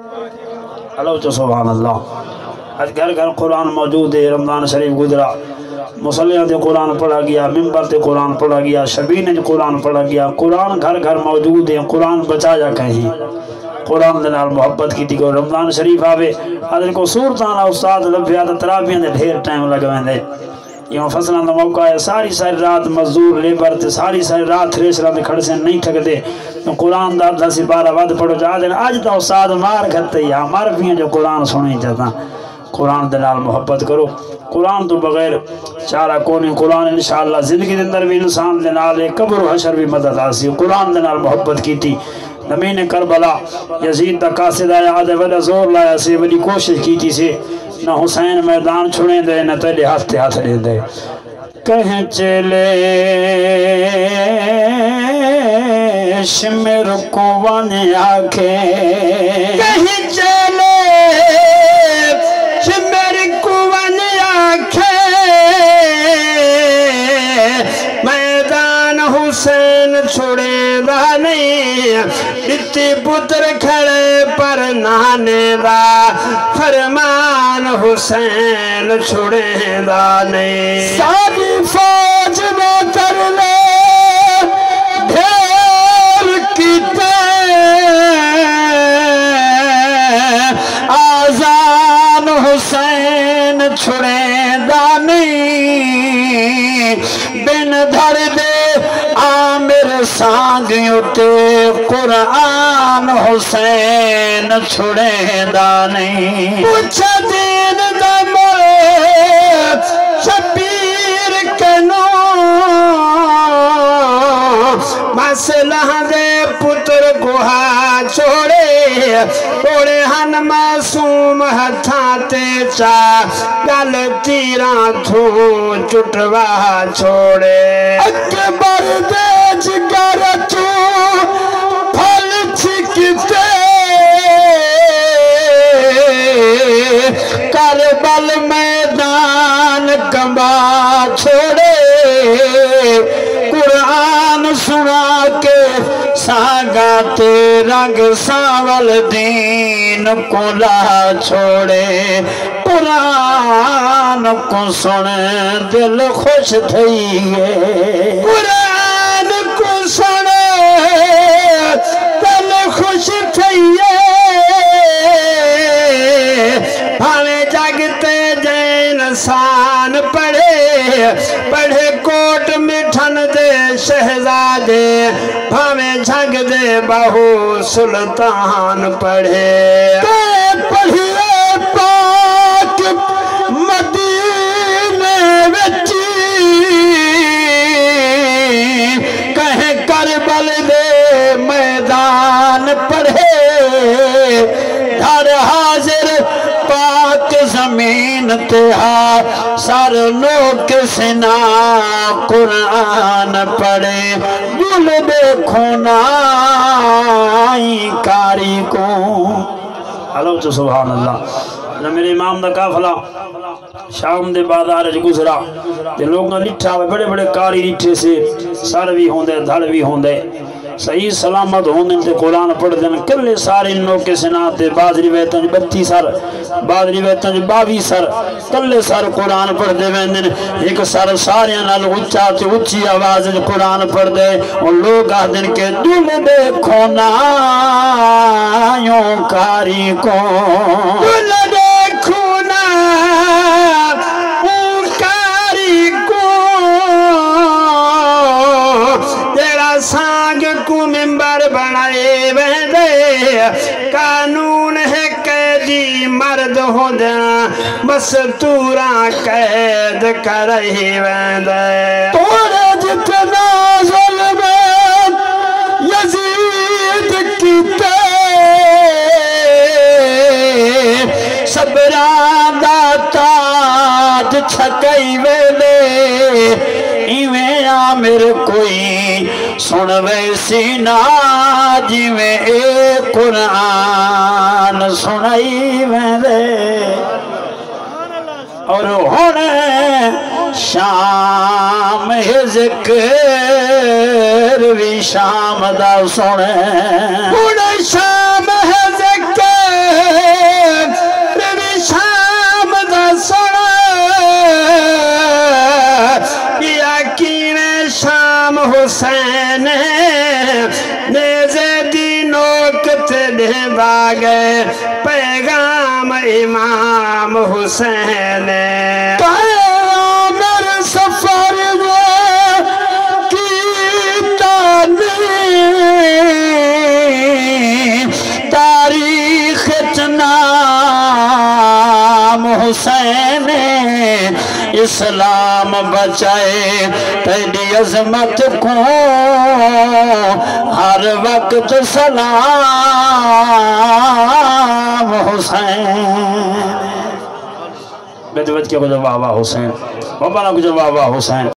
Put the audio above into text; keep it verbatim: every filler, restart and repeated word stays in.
اللہ تو سبحان اللہ. آج گھر گھر قرآن موجود ہے. رمضان شریف گزرا، مصلیاں تے قرآن پڑھا گیا، ممبر تے قرآن پڑھا گیا، شبینے تے قرآن پڑھا گیا. قرآن گھر گھر موجود ہے. قرآن بچایا کہیں، قرآن دے نال محبت کی تھی. رمضان شریف آوے آدھر کو سورتانا استاد لبھیا تا ترابیاں دے ڈھیر ٹائم لگویں دے. یہ فصلان دا موقع ہے، ساری ساری رات مزدور لیبر تے ساری ساری رات تھریشرہ میں کھڑ سے نہیں تھک دے. قرآن دا دس بارہ ود پڑھو جا دے. آج تا استاد مار کھتے یا مار بھی ہیں جو قرآن سنیں جاتا. قرآن دے نال محبت کرو. قرآن تو بغیر چارہ کونی. قرآن انشاءاللہ زندگی دے اندر بھی انسان دے نال قبر و حشر بھی مدد آسی. قرآن دے نال محبت کی تھی. زمین کربلا یزید دا قاصد آیا آدھے وڈا زور لایا سے بڑی کوشش کی تھی سے. نہ حسین میدان چھوڑیں دے نہ تیلے ہاتھ ہاتھ لیں دے. کہیں چلے شمر کو وانے آکھے، کہیں چلے شمر کو وانے آکھے، میدان حسین چھوڑے دا نہیں، اتنی پتر کھڑے پر نانے دا، فرمان حسین چھوڑے دا نہیں. ساری فوج میں کر لے ڈھیر کیتے، آزان حسین چھوڑے دا نہیں. بن دھڑ دے عامر سانگیوں تے قرآن حسین چھوڑے دا نہیں. پوچھا دین دا مولے شبیر کنو، مسلح دے پتر گوہا چھوڑے، اوڑے ہن معصوم ہتھاتے چاہ گل تیران تھو چٹوا چھوڑے. اکبر دے جگر تو پھل چھکتے، کربل میدان کمبا چھوڑے. قرآن سنا کے ساگاتے رنگ ساول دین کو لا چھوڑے. قرآن کو سنے دل خوش تھئیے، قرآن کو سنے دل خوش تھئیے. بھاوے جاگتے جین انسان پڑھے، پڑھے کوٹ مٹھن دے شہزادے، بھاوے جھگ دے بہو سلطان پڑھے. پڑھیے پاک مدینے وچی، کہیں کربل دے میدان پڑھے. دھر حاضر پاک زمین تہا سر لوگ سنا قرآن پڑھے. دل دیکھو نائی کاری کو. اللہ تو سبحان اللہ. نہ میرے امام دا قافلہ شام دے بازار گزرا تے لوگاں لٹھا ہوئے بڑے بڑے کاری لٹھے سے، سر بھی ہوندے دھڑ بھی ہوندے، صحیح سلامت ہوندے تے قرآن پڑھ دیں. کلے سارے انہوں کے سناتے، بعض روایتاں جو بتی سر، بعض روایتاں جو باوی سر، کلے سر قرآن پڑھ دے ویندن. ایک سر سارے نال اچھا تے اچھی آواز قرآن پڑھ دے. اور لوگ آدھن کے دل دیکھو نایوں کاری کو، دل دیکھو نایوں کاری کو. تیرا سانگ کو ممبر بنائے ویندے، قانون ہے قیدی مرد ہو دیا، مستوراں قید کرہی ویندے. توڑے جتنا ظلم یزید کیتے، صبران دا تاج چھکئی ویلے. ایویں عامر کوئی سن ویسی نا جویں اے قرآن سنائی ویندے. اور ہونے شام ذکر بھی شام دا سنے، ہونے شام ذکر باگے پیغام امام حسین پیغام سفر کی تعلیم تاریخ نام حسین اسلام بچائے تیری عظمت کو ہر وقت سلام حسین بیت بیت کے کو جواب حسین بابا کو جواب حسین